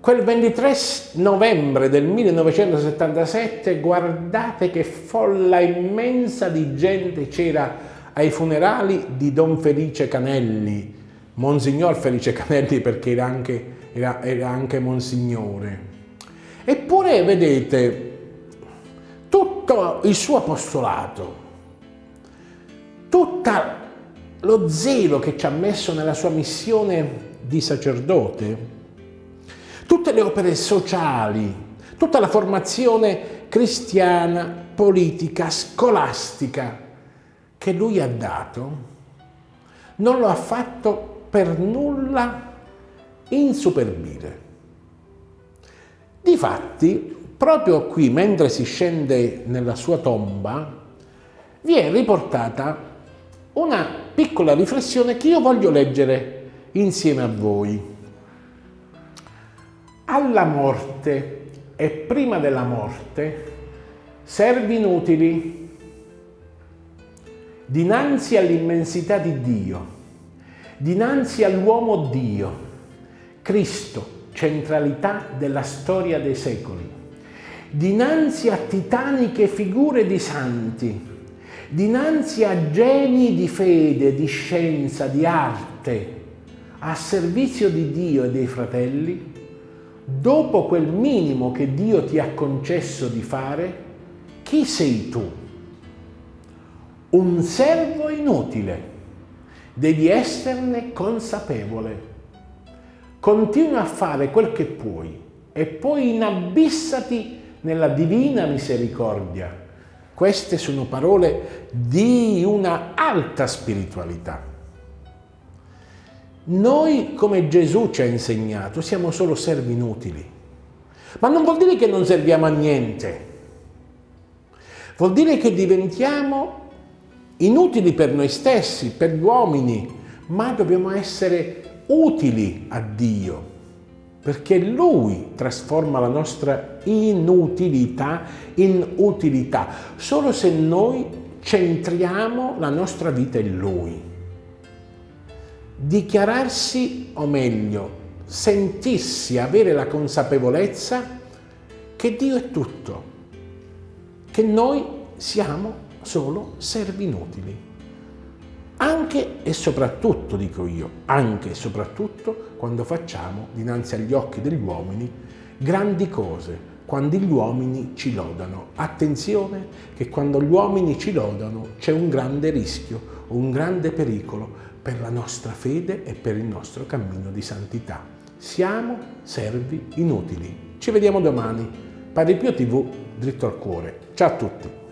quel 23 novembre del 1977, guardate che folla immensa di gente c'era ai funerali di Don Felice Canelli, Monsignor Felice Canelli, perché era anche Monsignore. Eppure, vedete, tutto il suo apostolato, tutto lo zelo che ci ha messo nella sua missione di sacerdote, tutte le opere sociali, tutta la formazione cristiana, politica, scolastica che lui ha dato, non lo ha fatto per nulla insuperbire. Difatti, proprio qui, mentre si scende nella sua tomba, vi è riportata una piccola riflessione che io voglio leggere insieme a voi. Alla morte e prima della morte, servi inutili, dinanzi all'immensità di Dio, dinanzi all'uomo Dio, Cristo, centralità della storia dei secoli, dinanzi a titaniche figure di santi, dinanzi a geni di fede, di scienza, di arte, a servizio di Dio e dei fratelli, dopo quel minimo che Dio ti ha concesso di fare, chi sei tu? Un servo inutile, devi esserne consapevole. Continua a fare quel che puoi e poi inabissati nella divina misericordia. Queste sono parole di una alta spiritualità. Noi, come Gesù ci ha insegnato, siamo solo servi inutili. Ma non vuol dire che non serviamo a niente. Vuol dire che diventiamo inutili per noi stessi, per gli uomini, ma dobbiamo essere utili a Dio, perché Lui trasforma la nostra inutilità in utilità, solo se noi centriamo la nostra vita in Lui. Dichiararsi, o meglio, sentirsi, avere la consapevolezza che Dio è tutto, che noi siamo solo servi inutili. Anche e soprattutto, dico io, anche e soprattutto quando facciamo dinanzi agli occhi degli uomini grandi cose, quando gli uomini ci lodano. Attenzione che quando gli uomini ci lodano c'è un grande rischio, un grande pericolo per la nostra fede e per il nostro cammino di santità. Siamo servi inutili. Ci vediamo domani. Padre Pio TV, dritto al cuore. Ciao a tutti.